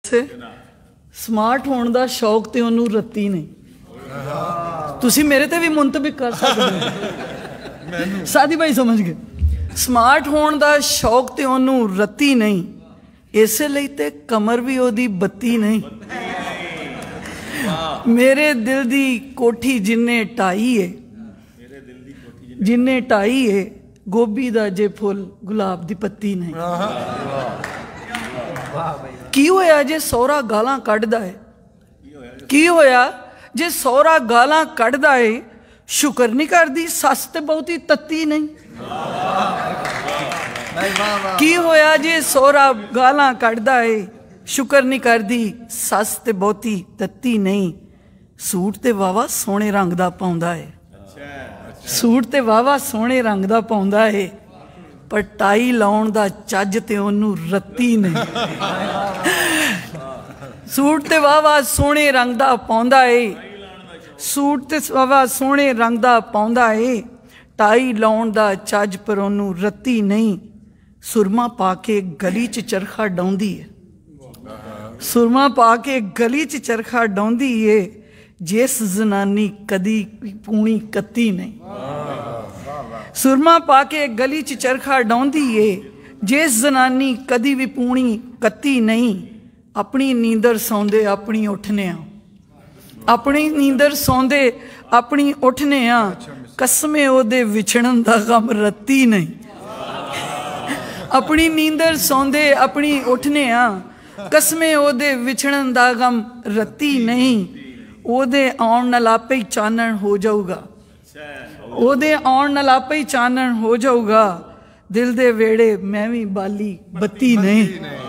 Smart होने का शौक तो उन्होंने रत्ती नहीं। तुसी मेरे ते भी मुंतबिक कर सकते सादी भाई समझ गए। स्मार्ट होने का शौक तो उन्होंने रत्ती नहीं, इसलिए ते कमर भी ओदी बत्ती नहीं। मेरे दिल दी कोठी जिन्ने ढाई है, जिन्ने ढाई है, गोभी दा जे फुल गुलाब दी पत्ती नहीं। की होया जे सौरा गालां कढ़दा है, की होया जे सौरा गालां कढ़दा है, शुक्र नहीं करदी सस ते बहुती तत्ती नहीं। की होया जे सौरा गालां कढ़दा है, शुक्र नहीं करदी सस ते बहुती तत्ती नहीं। सूट ते वावा सोहणे रंग दा पाउंदा है, सूट ते वावा सोहणे रंग दा पाउंदा है, पर टाई लाउण दा चज ते ओनू रत्ती नहीं। सूट ते वावा सोहणे रंग दा पाउंदा है, सूट ते वावा सोहणे रंग दा पाउंदा है, टाई लाउण दा चज पर ओनू रत्ती नहीं। सुरमा पा के गली च चरखा डाउंदी है, सुरमा पा के गली च चरखा डाउंदी है, जिस जनानी कदी पूणी कत्ती नहीं। सुरमा पा के गली च चरखा डाउंदी है, जिस जनानी कदी भी पूणी कत्ती नहीं। अपनी नींदर सौंदे अपनी उठने आ, अपनी नींदर सौंदे अपनी उठने आ, कसमे ओदे विछड़न दा गम रत्ती नहीं। अपनी नींदर सौंदे अपनी उठने आ, कसमे ओदे विछड़न दा गम रत्ती नहीं। ओदे आउण नाल आपे ही चानण हो जाऊगा, ओदे आउण नाल आपे ही चानण हो जाऊगा। दिल दे वेड़े मैं भी बाली बत्ती नहीं।